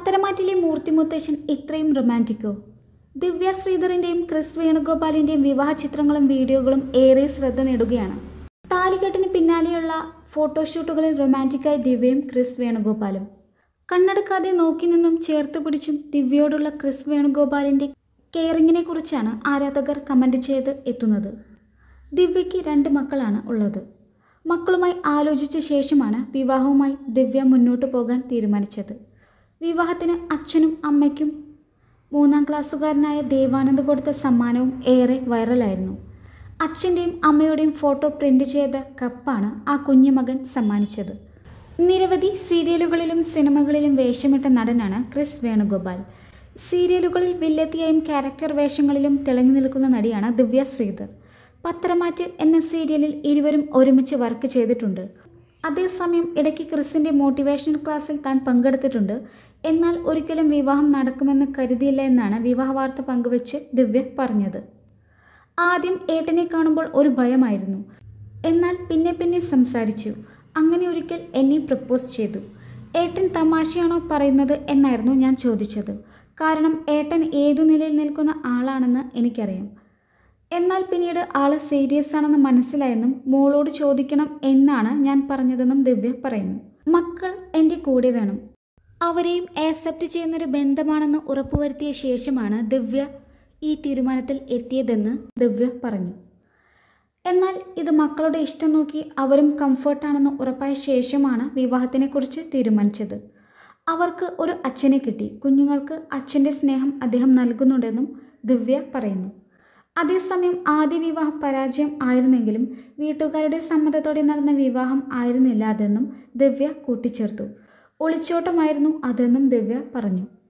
പത്തരമാറ്റിലെ മൂർത്തി മുത്തശ്ശൻ ഇത്രയും റൊമാൻറ്റിക്കോ? ദിവ്യ ശ്രീധറിൻ്റെയും ക്രിസ് വേണുഗോപാലിൻ്റെയും വിവാഹ ചിത്രങ്ങളും വീഡിയോകളും ഏറെ ശ്രദ്ധ നേടുകയാണ്. താലികെട്ടിന് പിന്നാലെയുള്ള ഫോട്ടോഷൂട്ടുകളിൽ റൊമാൻറ്റിക്കായി ദിവ്യയും ക്രിസ് വേണുഗോപാലും. കണ്ണടക്കാതെ നോക്കി നിന്നും ചേർത്ത് പിടിച്ചും ദിവ്യയോടുള്ള ക്രിസ് വേണുഗോപാലിൻ്റെ കെയറിങ്ങിനെ കുറിച്ചാണ് ആരാധകർ കമൻ്റ് ചെയ്ത് എത്തുന്നത്. ദിവ്യയ്ക്ക് 2 മക്കളാണ് ഉള്ളത്. മക്കളുമായി ആലോചിച്ച ശേഷമാണ് വിവാഹവുമായി ദിവ്യ മുന്നോട്ട് പോകാൻ തീരുമാനിച്ചത്. വിവാഹത്തിന് അച്ഛനും അമ്മയ്ക്കും 3ാം ക്ലാസ്സുകാരനായ ദേവാനന്ദ് കൊടുത്ത സമ്മാനവും ഏറെ വൈറലായിരുന്നു. അച്ഛൻ്റെയും അമ്മയുടെയും ഫോട്ടോ പ്രിൻ്റ് ചെയ്ത കപ്പാണ് ആ കുഞ്ഞുമകൻ സമ്മാനിച്ചത്. നിരവധി സീരിയലുകളിലും സിനിമകളിലും വേഷമിട്ട നടനാണ് ക്രിസ് വേണുഗോപാൽ. സീരിയലുകളിൽ വില്ലത്തിയായും ക്യാരക്ടർ വേഷങ്ങളിലും തിളങ്ങി നിൽക്കുന്ന നടിയാണ് ദിവ്യ ശ്രീധർ. പത്തരമാറ്റ് എന്ന സീരിയലിൽ ഇരുവരും ഒരുമിച്ച് വർക്ക് ചെയ്തിട്ടുണ്ട്. അതേസമയം ഇടയ്ക്ക് ക്രിസിൻ്റെ മോട്ടിവേഷണൽ ക്ലാസ്സിൽ താൻ പങ്കെടുത്തിട്ടുണ്ട്. എന്നാൽ ഒരിക്കലും വിവാഹം നടക്കുമെന്ന് കരുതിയില്ല എന്നാണ് വിവാഹ വാർത്ത പങ്കുവച്ച് ദിവ്യ പറഞ്ഞത്. ആദ്യം ഏട്ടനെ കാണുമ്പോൾ ഒരു ഭയമായിരുന്നു. എന്നാൽ പിന്നെ സംസാരിച്ചു. അങ്ങനെ ഒരിക്കൽ എന്നെ പ്രപ്പോസ് ചെയ്തു. ഏട്ടൻ തമാശയാണോ പറയുന്നത് എന്നായിരുന്നു ഞാൻ ചോദിച്ചത്. കാരണം ഏട്ടൻ ഏതു നിലയിൽ നിൽക്കുന്ന ആളാണെന്ന് എനിക്കറിയാം. എന്നാൽ പിന്നീട് ആള് സീരിയസ് ആണെന്ന് മനസ്സിലായെന്നും മോളോട് ചോദിക്കണം എന്നാണ് ഞാൻ പറഞ്ഞതെന്നും ദിവ്യ പറയുന്നു. മക്കൾ എൻ്റെ കൂടെ വേണം, അവരെയും ആക്സെപ്റ്റ് ചെയ്യുന്നൊരു ബന്ധമാണെന്ന് ഉറപ്പുവരുത്തിയ ശേഷമാണ് ദിവ്യ ഈ തീരുമാനത്തിൽ എത്തിയതെന്ന് ദിവ്യ പറഞ്ഞു. എന്നാൽ ഇത് മക്കളുടെ ഇഷ്ടം നോക്കി അവരും കംഫർട്ടാണെന്ന് ഉറപ്പായ ശേഷമാണ് വിവാഹത്തിനെക്കുറിച്ച് തീരുമാനിച്ചത്. അവർക്ക് ഒരു അച്ഛനെ കിട്ടി. കുഞ്ഞുങ്ങൾക്ക് അച്ഛൻ്റെ സ്നേഹം അദ്ദേഹം നൽകുന്നുണ്ടെന്നും ദിവ്യ പറയുന്നു. അതേസമയം ആദ്യ വിവാഹം പരാജയം ആയിരുന്നെങ്കിലും വീട്ടുകാരുടെ സമ്മതത്തോടെ നടന്ന വിവാഹം ആയിരുന്നില്ല അതെന്നും ദിവ്യ കൂട്ടിച്ചേർത്തു. ഒളിച്ചോട്ടമായിരുന്നു അതെന്നും ദിവ്യ പറഞ്ഞു.